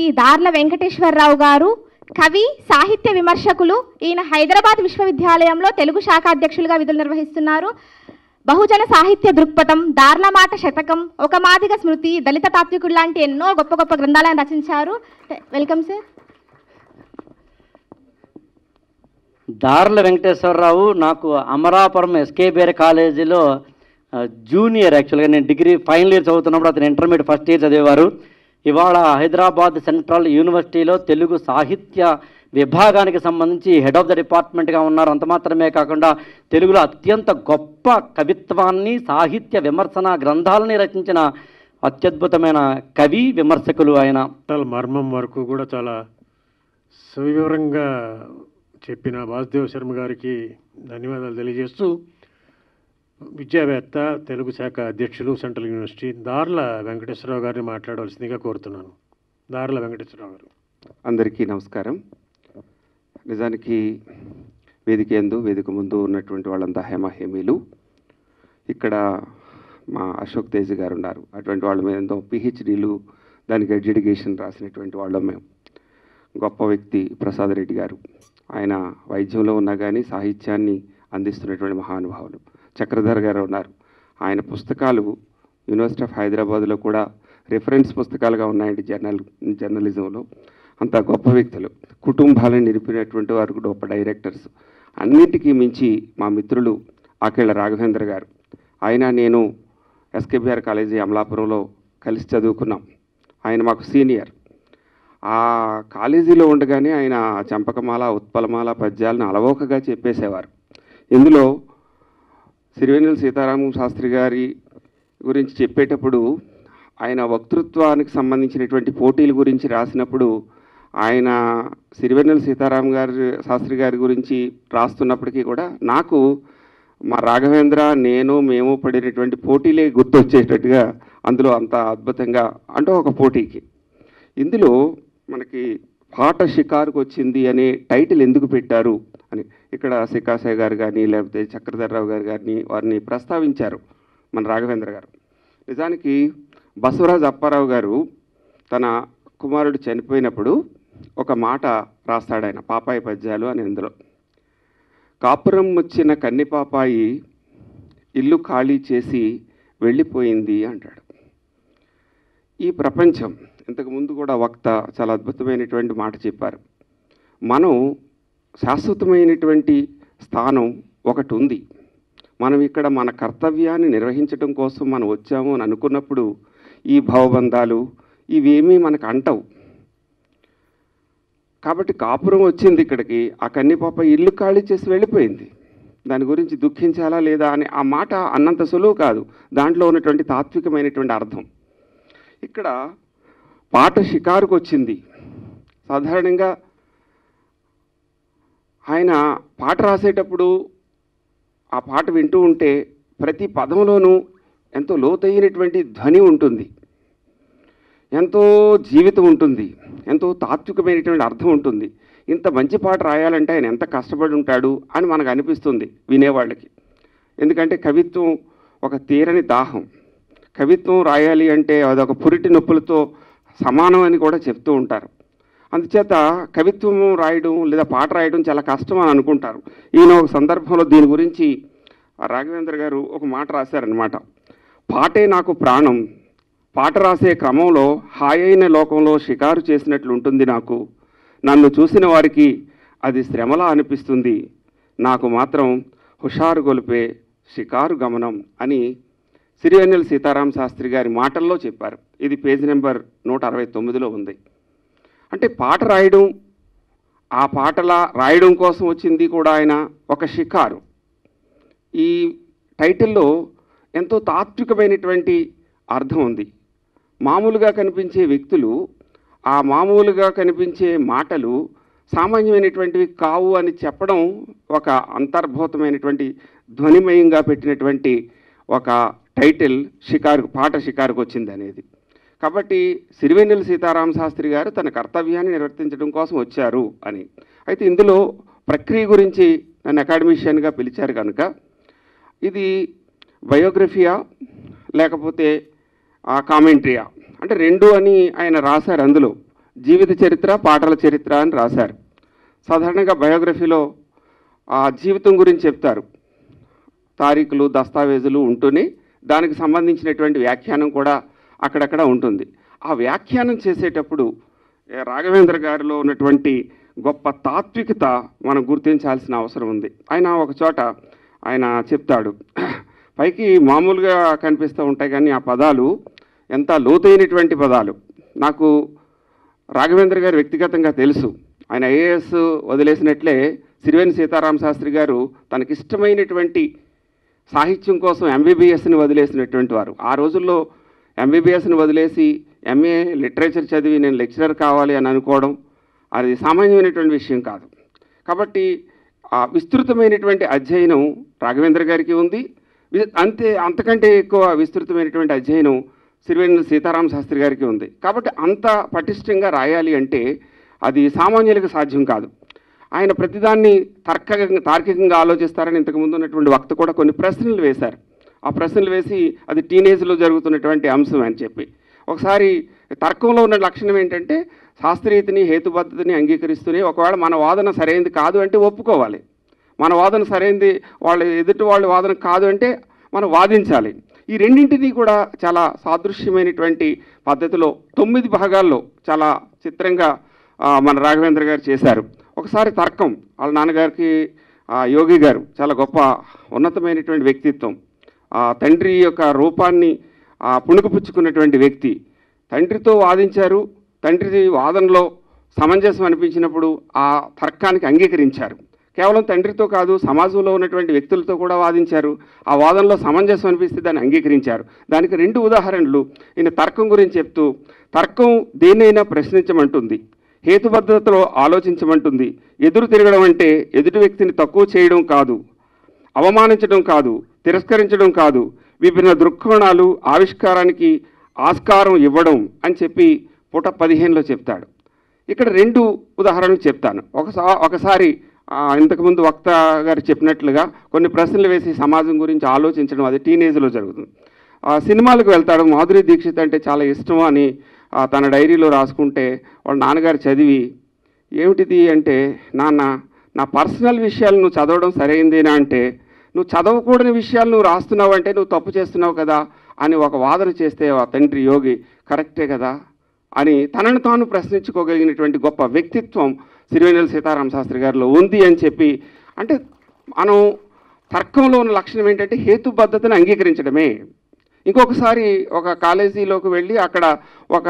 దార్ల వెంకటేశ్వరరావు గారు కవి, సాహిత్య విమర్శకులు. ఈయన హైదరాబాద్ విశ్వవిద్యాలయంలో తెలుగు శాఖ అధ్యక్షులుగా విధులు నిర్వహిస్తున్నారు. బహుజన సాహిత్య దృక్పథం, దార్ల మాట శతకం, ఒక మాదిగ స్మృతి, దళిత తాత్వికుడు లాంటి ఎన్నో గొప్ప గొప్ప గ్రంథాలను రచించారు. Welcome sir. దార్ల వెంకటేశ్వరరావు నాకు అమరాపురం ఎస్కేబిఆర్ కాలేజీలో జూనియర్. యాక్చువల్గా నేను డిగ్రీ ఫైనల్ ఇయర్ చదువుతున్నప్పుడు అతను ఇంటర్మీడియట్ ఫస్ట్ ఇయర్ చదివేవారు. ఇవాళ హైదరాబాద్ సెంట్రల్ యూనివర్సిటీలో తెలుగు సాహిత్య విభాగానికి సంబంధించి హెడ్ ఆఫ్ ద డిపార్ట్మెంట్గా ఉన్నారు. అంత మాత్రమే కాకుండా తెలుగులో అత్యంత గొప్ప కవిత్వాన్ని, సాహిత్య విమర్శన గ్రంథాలని రచించిన అత్యద్భుతమైన కవి, విమర్శకులు ఆయన. మర్మం వరకు కూడా చాలా సవివరంగా చెప్పిన వాసుదేవ శర్మ గారికి ధన్యవాదాలు తెలియజేస్తూ, విద్యావేత్త, తెలుగు శాఖ అధ్యక్షులు, సెంట్రల్ యూనివర్సిటీ దార్ల వెంకటేశ్వరరావు గారిని మాట్లాడవలసిందిగా కోరుతున్నాను. దార్ల వెంకటేశ్వరరావు గారు. అందరికీ నమస్కారం. నిజానికి వేదిక ముందు ఉన్నటువంటి వాళ్ళంతా హేమహేమీలు. ఇక్కడ మా అశోక్ తేజ్ గారు ఉన్నారు. అటువంటి వాళ్ళ మీద ఎంతో పిహెచ్డీలు, దానికి అడ్జుడికేషన్ రాసినటువంటి వాళ్ళం మేము. గొప్ప వ్యక్తి ప్రసాద్ రెడ్డి గారు. ఆయన వైద్యంలో ఉన్నా కానీ సాహిత్యాన్ని అందిస్తున్నటువంటి మహానుభావులు. చక్రధర్ గారు ఉన్నారు. ఆయన పుస్తకాలు యూనివర్సిటీ ఆఫ్ హైదరాబాద్లో కూడా రిఫరెన్స్ పుస్తకాలుగా ఉన్నాయండి జర్నలిజంలో. అంత గొప్ప వ్యక్తులు, కుటుంబాలను నిలిపినటువంటి వారు, గొప్ప డైరెక్టర్స్. అన్నింటికీ మించి మా మిత్రులు ఆకేళ్ల రాఘవేంద్ర గారు. ఆయన నేను ఎస్కేబిఆర్ కాలేజీ అమలాపురంలో కలిసి చదువుకున్నాం. ఆయన మాకు సీనియర్. ఆ కాలేజీలో ఉండగానే ఆయన చంపకమాల, ఉత్పలమాల పద్యాలను అలవోకగా చెప్పేసేవారు. ఇందులో సిరివెన్నెల సీతారామ శాస్త్రి గారి గురించి చెప్పేటప్పుడు ఆయన వక్తృత్వానికి సంబంధించినటువంటి పోటీల గురించి రాసినప్పుడు ఆయన సిరివెన్నెల సీతారామ శాస్త్రి గారి గురించి రాస్తున్నప్పటికీ కూడా నాకు మా రాఘవేంద్ర, మేము పడినటువంటి పోటీలే గుర్తొచ్చేటట్టుగా అందులో అంత అద్భుతంగా, అంటే ఒక పోటీకి. ఇందులో మనకి పాట షికారుకు వచ్చింది అనే టైటిల్ ఎందుకు పెట్టారు అని ఇక్కడ సికాసాయి గారు కానీ లేకపోతే చక్రధర్రావు గారు కానీ వారిని ప్రస్తావించారు మన రాఘవేంద్ర గారు. నిజానికి బసవరాజు అప్పారావు గారు తన కుమారుడు చనిపోయినప్పుడు ఒక మాట రాస్తాడు ఆయన, పాపాయి పద్యాలు అని. అందులో కాపురం వచ్చిన కన్ని పాపాయి ఇల్లు ఖాళీ చేసి వెళ్ళిపోయింది అంటాడు. ఈ ప్రపంచం, ఇంతకుముందు కూడా వక్త చాలా అద్భుతమైనటువంటి మాట చెప్పారు. మనం శాశ్వతమైనటువంటి స్థానం ఒకటి ఉంది. మనం ఇక్కడ మన కర్తవ్యాన్ని నిర్వహించడం కోసం మనం వచ్చాము అని అనుకున్నప్పుడు ఈ భవబంధాలు ఇవేమీ మనకు అంటవు. కాబట్టి కాపురం వచ్చింది ఇక్కడికి, ఆ కన్నిపాప ఇల్లు ఖాళీ చేసి వెళ్ళిపోయింది. దాని గురించి దుఃఖించాలా లేదా అని ఆ మాట అన్నంత సులువు కాదు. దాంట్లో ఉన్నటువంటి తాత్వికమైనటువంటి అర్థం. ఇక్కడ పాట షికారుకు వచ్చింది. సాధారణంగా ఆయన పాట రాసేటప్పుడు ఆ పాట వింటూ ఉంటే ప్రతి పదంలోనూ ఎంతో లోతైనటువంటి ధ్వని ఉంటుంది, ఎంతో జీవితం ఉంటుంది, ఎంతో తాత్వికమైనటువంటి అర్థం ఉంటుంది. ఇంత మంచి పాట రాయాలంటే ఆయన ఎంత కష్టపడి ఉంటాడు అని మనకు అనిపిస్తుంది వినేవాళ్ళకి. ఎందుకంటే కవిత్వం ఒక తీరని దాహం. కవిత్వం రాయాలి అంటే అదొక పురిటి నొప్పులతో సమానం అని కూడా చెప్తూ ఉంటారు. అందుచేత కవిత్వం రాయడం లేదా పాట రాయడం చాలా కష్టం అని అనుకుంటారు. ఈయన ఒక సందర్భంలో దీని గురించి రాఘవేంద్ర గారు ఒక మాట రాశారనమాట. పాటే నాకు ప్రాణం, పాట రాసే క్రమంలో హాయైన లోకంలో షికారు చేసినట్లు ఉంటుంది నాకు. నన్ను చూసిన వారికి అది శ్రమలా అనిపిస్తుంది, నాకు మాత్రం హుషారు గొలిపే షికారు గమనం అని సిరివెన్నెల సీతారామ శాస్త్రి గారి మాటల్లో చెప్పారు. ఇది పేజీ నెంబర్ 169లో ఉంది. అంటే పాట రాయడం, ఆ పాటలా రాయడం కోసం వచ్చింది కూడా ఆయన ఒక షికారు. ఈ టైటిల్లో ఎంతో తాత్వికమైనటువంటి అర్థం ఉంది. మామూలుగా కనిపించే వ్యక్తులు, ఆ మామూలుగా కనిపించే మాటలు సామాన్యమైనటువంటివి కావు అని చెప్పడం ఒక అంతర్భూతమైనటువంటి ధ్వనిమయంగా పెట్టినటువంటి ఒక టైటిల్ షికారు, పాట షికారుకు వచ్చింది అనేది. కాబట్టి సిరివెన్నెల సీతారామ శాస్త్రి గారు తన కర్తవ్యాన్ని నిర్వర్తించడం కోసం వచ్చారు అని. అయితే ఇందులో ప్రక్రియ గురించి నన్ను అకాడమిషియన్గా పిలిచారు కనుక ఇది బయోగ్రఫియా లేకపోతే కామెంట్రీయా అంటే రెండు అని ఆయన రాశారు. అందులో జీవిత చరిత్ర, పాటల చరిత్ర అని రాశారు. సాధారణంగా బయోగ్రఫీలో ఆ జీవితం గురించి చెప్తారు, తారీఖులు, దస్తావేజులు ఉంటూనే దానికి సంబంధించినటువంటి వ్యాఖ్యానం కూడా అక్కడక్కడ ఉంటుంది. ఆ వ్యాఖ్యానం చేసేటప్పుడు రాఘవేంద్ర గారిలో ఉన్నటువంటి గొప్ప తాత్వికత మనం గుర్తించాల్సిన అవసరం ఉంది. ఆయన ఒక చోట ఆయన చెప్తాడు, పైకి మామూలుగా కనిపిస్తూ ఉంటాయి కానీ ఆ పదాలు ఎంత లోతైనటువంటి పదాలు. నాకు రాఘవేంద్ర గారు వ్యక్తిగతంగా తెలుసు. ఆయన ఐఏఎస్ వదిలేసినట్లే సిరివెన్ సీతారామ శాస్త్రి గారు తనకిష్టమైనటువంటి సాహిత్యం కోసం ఎంబీబీఎస్ని వదిలేసినటువంటి వారు. ఆ రోజుల్లో ఎంబీబీఎస్ని వదిలేసి ఎంఏ లిటరేచర్ చదివి నేను లెక్చరర్ కావాలి అని అనుకోవడం అది సామాన్యమైనటువంటి విషయం కాదు. కాబట్టి ఆ విస్తృతమైనటువంటి అధ్యయనం రాఘవేంద్ర గారికి ఉంది. అంతకంటే ఎక్కువ విస్తృతమైనటువంటి అధ్యయనం సిరివెన్నెల సీతారామ శాస్త్రి గారికి ఉంది. కాబట్టి అంత పటిష్టంగా రాయాలి అంటే అది సామాన్యులకు సాధ్యం కాదు. ఆయన ప్రతిదాన్ని తార్కికంగా ఆలోచిస్తారని ఇంతకుముందు ఉన్నటువంటి వక్త కూడా కొన్ని ప్రశ్నలు వేశారు. ఆ ప్రశ్నలు వేసి అది టీనేజ్లో జరుగుతున్నటువంటి అంశం అని చెప్పి, ఒకసారి తర్కంలో ఉన్న లక్షణం ఏంటంటే శాస్త్రీయతని, హేతుబద్ధతని అంగీకరిస్తూనే ఒకవేళ మన వాదన సరైనది కాదు అంటే ఒప్పుకోవాలి. మన వాదన సరైనది, ఎదుటి వాళ్ళ వాదన కాదు అంటే మనం వాదించాలి. ఈ రెండింటినీ కూడా చాలా సాదృశ్యమైనటువంటి పద్ధతిలో 9 భాగాల్లో చాలా చిత్రంగా మన రాఘవేంద్ర గారు చేశారు. ఒకసారి తర్కం, వాళ్ళ నాన్నగారికి యోగి గారు చాలా గొప్ప ఉన్నతమైనటువంటి వ్యక్తిత్వం, తండ్రి యొక్క రూపాన్ని పుణుకుపుచ్చుకున్నటువంటి వ్యక్తి. తండ్రితో వాదించారు. తండ్రి వాదనలో సమంజసం అనిపించినప్పుడు ఆ తర్కానికి అంగీకరించారు. కేవలం తండ్రితో కాదు, సమాజంలో ఉన్నటువంటి వ్యక్తులతో కూడా వాదించారు. ఆ వాదనలో సమంజసం అనిపిస్తే దాన్ని అంగీకరించారు. దానికి 2 ఉదాహరణలు ఈయన తర్కం గురించి చెప్తూ, తర్కం దేన్నైనా ప్రశ్నించమంటుంది, హేతుబద్ధతలో ఆలోచించమంటుంది. ఎదురు తిరగడం అంటే ఎదుటి వ్యక్తిని తక్కువ చేయడం కాదు, అవమానించడం కాదు, తిరస్కరించడం కాదు, విభిన్న దృక్కోణాలు ఆవిష్కారానికి ఆస్కారం ఇవ్వడం అని చెప్పి పుట 15లో చెప్తాడు. ఇక్కడ 2 ఉదాహరణలు చెప్తాను. ఒకసారి ఇంతకుముందు వక్త గారు చెప్పినట్లుగా కొన్ని ప్రశ్నలు వేసి సమాజం గురించి ఆలోచించడం, అది టీనేజ్లో జరుగుతుంది. సినిమాలకు వెళ్తాడు. మాధురి దీక్షిత్ అంటే చాలా ఇష్టం అని తన డైరీలో రాసుకుంటే వాళ్ళ నాన్నగారు చదివి, ఏమిటిది అంటే, నాన్న నా పర్సనల్ విషయాలు నువ్వు చదవడం సరైందేనా అంటే, నువ్వు చదవకూడని విషయాలు నువ్వు రాస్తున్నావు అంటే నువ్వు తప్పు చేస్తున్నావు కదా అని ఒక వాదన చేస్తే ఆ తండ్రి యోగి కరెక్టే కదా అని తనను తాను ప్రశ్నించుకోగలిగినటువంటి గొప్ప వ్యక్తిత్వం సిరివెన్నెల సీతారామ శాస్త్రి గారిలో ఉంది అని చెప్పి, అంటే మనం తర్కంలో ఉన్న లక్షణం ఏంటంటే హేతుబద్ధతను అంగీకరించడమే. ఇంకొకసారి ఒక కాలేజీలోకి వెళ్ళి అక్కడ ఒక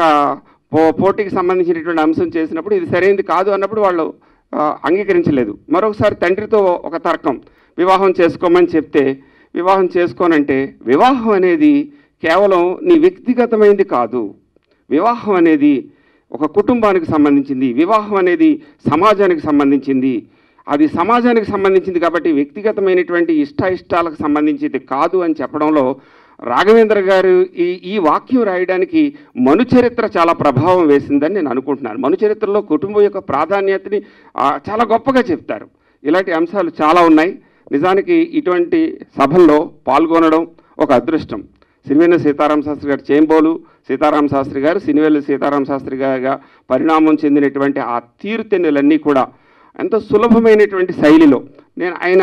పోటీకి సంబంధించినటువంటి అంశం చేసినప్పుడు ఇది సరైనది కాదు అన్నప్పుడు వాళ్ళు అంగీకరించలేదు. మరొకసారి తండ్రితో ఒక తర్కం, వివాహం చేసుకోమని చెప్తే వివాహం చేసుకోనంటే, వివాహం అనేది కేవలం నీ వ్యక్తిగతమైనది కాదు, వివాహం అనేది ఒక కుటుంబానికి సంబంధించింది, వివాహం అనేది సమాజానికి సంబంధించింది, అది సమాజానికి సంబంధించింది కాబట్టి వ్యక్తిగతమైనటువంటి ఇష్టాలకు సంబంధించింది కాదు అని చెప్పడంలో రాఘవేంద్ర గారు ఈ వాక్యం రాయడానికి మనుచరిత్ర చాలా ప్రభావం వేసిందని నేను అనుకుంటున్నాను. మనుచరిత్రలో కుటుంబం యొక్క ప్రాధాన్యతని చాలా గొప్పగా చెప్తారు. ఇలాంటి అంశాలు చాలా ఉన్నాయి. నిజానికి ఇటువంటి సభల్లో పాల్గొనడం ఒక అదృష్టం. సిరివెన్నెల సీతారామ శాస్త్రి గారు చేంబోలు సీతారామ శాస్త్రి గారు సిరివెన్నెల సీతారామ శాస్త్రి గారిగా పరిణామం చెందినటువంటి ఆ తీరుతెన్నులన్నీ కూడా ఎంతో సులభమైనటువంటి శైలిలో, నేను ఆయన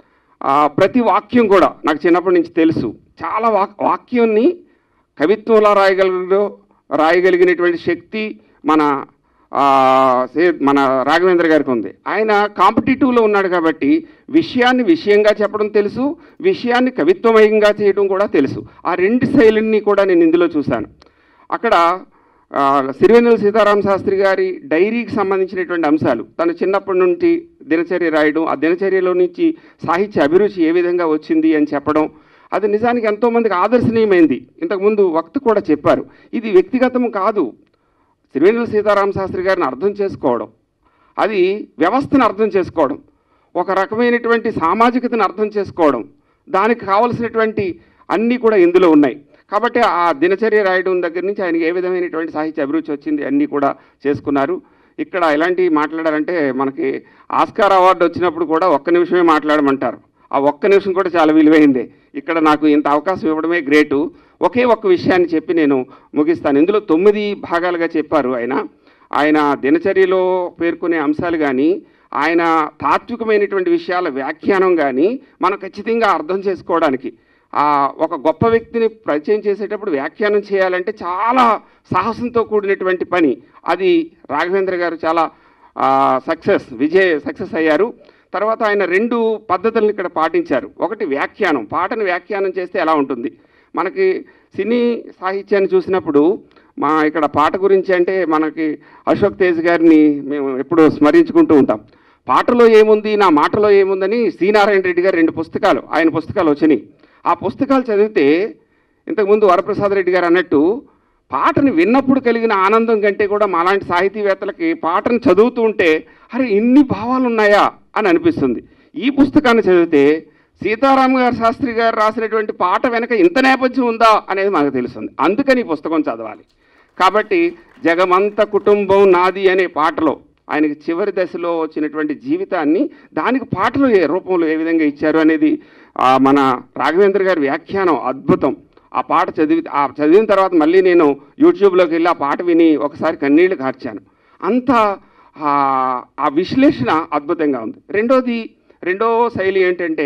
ప్రతి వాక్యం కూడా నాకు చిన్నప్పటి నుంచి తెలుసు. చాలా వాక్యాన్ని కవిత్వంలా రాయగలిగినటువంటి శక్తి మన రాఘవేంద్ర గారికి ఉంది. ఆయన కాంపిటేటివ్లో ఉన్నాడు కాబట్టి విషయాన్ని విషయంగా చెప్పడం తెలుసు, విషయాన్ని కవిత్వమయంగా చేయడం కూడా తెలుసు. ఆ 2 శైలిని కూడా నేను ఇందులో చూశాను. అక్కడ సిరివెన్నెల సీతారామ శాస్త్రి గారి డైరీకి సంబంధించినటువంటి అంశాలు, తను చిన్నప్పటి నుండి దినచర్య రాయడం, ఆ దినచర్యలో నుంచి సాహిత్య అభిరుచి ఏ విధంగా వచ్చింది అని చెప్పడం, అది నిజానికి ఎంతోమందికి ఆదర్శనీయమైంది. ఇంతకుముందు వక్త కూడా చెప్పారు, ఇది వ్యక్తిగతం కాదు. సిరివెన్నెల సీతారామ శాస్త్రి గారిని అర్థం చేసుకోవడం, అది వ్యవస్థను అర్థం చేసుకోవడం, ఒక రకమైనటువంటి సామాజికతను అర్థం చేసుకోవడం, దానికి కావలసినటువంటి అన్నీ కూడా ఇందులో ఉన్నాయి. కాబట్టి ఆ దినచర్య రాయడం దగ్గర నుంచి ఆయనకి ఏ విధమైనటువంటి సాహిత్య అభిరుచి వచ్చింది అన్నీ కూడా చేసుకున్నారు. ఇక్కడ ఎలాంటివి మాట్లాడారంటే, మనకి ఆస్కార్ అవార్డు వచ్చినప్పుడు కూడా 1 నిమిషమే మాట్లాడమంటారు. ఆ 1 నిమిషం కూడా చాలా విలువైందే. ఇక్కడ నాకు ఇంత అవకాశం ఇవ్వడమే గ్రేటు. ఒకే ఒక్క విషయాన్ని చెప్పి నేను ముగిస్తాను. ఇందులో 9 భాగాలుగా చెప్పారు ఆయన. ఆయన దినచర్యలో పేర్కొనే అంశాలు కానీ ఆయన తాత్వికమైనటువంటి విషయాల వ్యాఖ్యానం కానీ మనం ఖచ్చితంగా అర్థం చేసుకోవడానికి ఒక గొప్ప వ్యక్తిని పరిచయం చేసేటప్పుడు వ్యాఖ్యానం చేయాలంటే చాలా సాహసంతో కూడినటువంటి పని. అది రాఘవేంద్ర గారు చాలా సక్సెస్ అయ్యారు. తర్వాత ఆయన 2 పద్ధతులను ఇక్కడ పాటించారు. ఒకటి వ్యాఖ్యానం, పాటను వ్యాఖ్యానం చేస్తే ఎలా ఉంటుంది. మనకి సినీ సాహిత్యాన్ని చూసినప్పుడు ఇక్కడ పాట గురించి అంటే మనకి అశోక్ తేజ్ గారిని మేము ఎప్పుడూ స్మరించుకుంటూ ఉంటాం. పాటలో ఏముంది నా మాటలో ఏముందని శ్రీనారాయణ రెడ్డి గారు 2 పుస్తకాలు ఆయన పుస్తకాలు వచ్చినాయి. ఆ పుస్తకాలు చదివితే ఇంతకుముందు వరప్రసాద్ రెడ్డి గారు అన్నట్టు పాటను విన్నప్పుడు కలిగిన ఆనందం కంటే కూడా మాలాంటి సాహితీవేత్తలకి పాటను చదువుతూ ఉంటే అరే ఇన్ని భావాలు ఉన్నాయా అని అనిపిస్తుంది. ఈ పుస్తకాన్ని చదివితే సీతారామ గారు శాస్త్రి గారు రాసినటువంటి పాట వెనక ఇంత నేపథ్యం ఉందా అనేది మనకు తెలుస్తుంది. అందుకని ఈ పుస్తకం చదవాలి. కాబట్టి జగమంత కుటుంబం నాది అనే పాటలో ఆయనకి చివరి దశలో వచ్చినటువంటి జీవితాన్ని దానికి పాటలు రూపంలో ఏ విధంగా ఇచ్చారు అనేది మన రాఘవేంద్ర గారి వ్యాఖ్యానం అద్భుతం. ఆ పాట చదివిన తర్వాత మళ్ళీ నేను యూట్యూబ్లోకి వెళ్ళి ఆ పాట విని ఒకసారి కన్నీళ్లు కార్చాను. అంత ఆ విశ్లేషణ అద్భుతంగా ఉంది. రెండో శైలి ఏంటంటే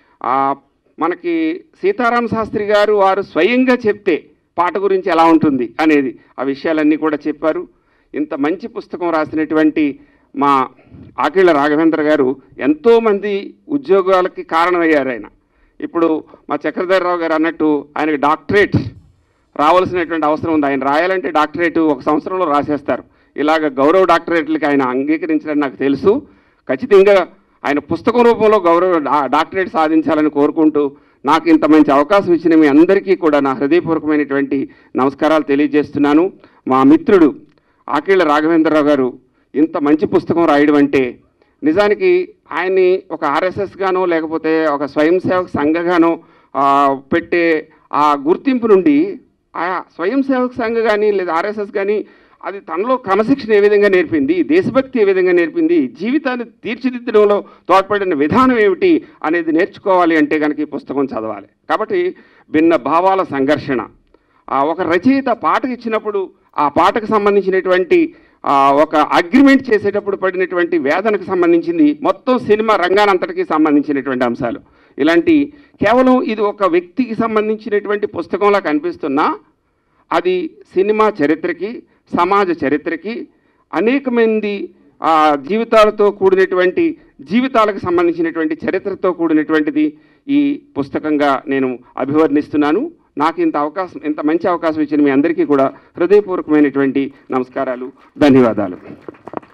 మనకి సీతారామ శాస్త్రి గారు వారు స్వయంగా చెప్తే పాట గురించి ఎలా ఉంటుంది అనేది ఆ విషయాలన్నీ కూడా చెప్పారు. ఇంత మంచి పుస్తకం రాసినటువంటి మా ఆకిళ్ళ రాఘవేంద్ర గారు ఎంతోమంది ఉద్యోగాలకి కారణమయ్యారు. ఆయన ఇప్పుడు మా చక్రధర్రావు గారు అన్నట్టు ఆయనకు డాక్టరేట్ రావాల్సినటువంటి అవసరం ఉంది. ఆయన రాయాలంటే డాక్టరేట్ 1 సంవత్సరంలో రాసేస్తారు. ఇలాగ గౌరవ డాక్టరేట్లకి ఆయన అంగీకరించడం నాకు తెలుసు. ఖచ్చితంగా ఆయన పుస్తకం రూపంలో డాక్టరేట్ సాధించాలని కోరుకుంటూ నాకు ఇంత మంచి అవకాశం ఇచ్చిన మీ అందరికీ కూడా నా హృదయపూర్వకమైనటువంటి నమస్కారాలు తెలియజేస్తున్నాను. మా మిత్రుడు ఆకిళ్ళ రాఘవేంద్రరావు గారు ఇంత మంచి పుస్తకం రాయడం అంటే నిజానికి ఆయన్ని ఒక ఆర్ఎస్ఎస్ గానో లేకపోతే ఒక స్వయం సేవక సంఘగానో పెట్టే ఆ గుర్తింపు నుండి ఆ స్వయం సేవక సంఘ కానీ లేదా ఆర్ఎస్ఎస్ కానీ అది తనలో క్రమశిక్షణ ఏ విధంగా నేర్పింది, దేశభక్తి ఏ విధంగా నేర్పింది, జీవితాన్ని తీర్చిదిద్దడంలో తోడ్పడిన విధానం ఏమిటి అనేది నేర్చుకోవాలి అంటే కనుక ఈ పుస్తకం చదవాలి. కాబట్టి భిన్న భావాల సంఘర్షణ ఒక రచయిత పాటకు ఇచ్చినప్పుడు ఆ పాటకు సంబంధించినటువంటి ఒక అగ్రిమెంట్ చేసేటప్పుడు పడినటువంటి వేదనకు సంబంధించింది మొత్తం సినిమా రంగానంతటికి సంబంధించినటువంటి అంశాలు. ఇలాంటి కేవలం ఇది ఒక వ్యక్తికి సంబంధించినటువంటి పుస్తకంలా కనిపిస్తున్నా అది సినిమా చరిత్రకి సమాజ చరిత్రకి అనేక మంది జీవితాలతో కూడినటువంటి జీవితాలకు సంబంధించినటువంటి చరిత్రతో కూడినటువంటిది ఈ పుస్తకంగా నేను అభివర్ణిస్తున్నాను. నాకు ఇంత మంచి అవకాశం ఇచ్చిన మీ అందరికీ కూడా హృదయపూర్వకమైనటువంటి నమస్కారాలు, ధన్యవాదాలు.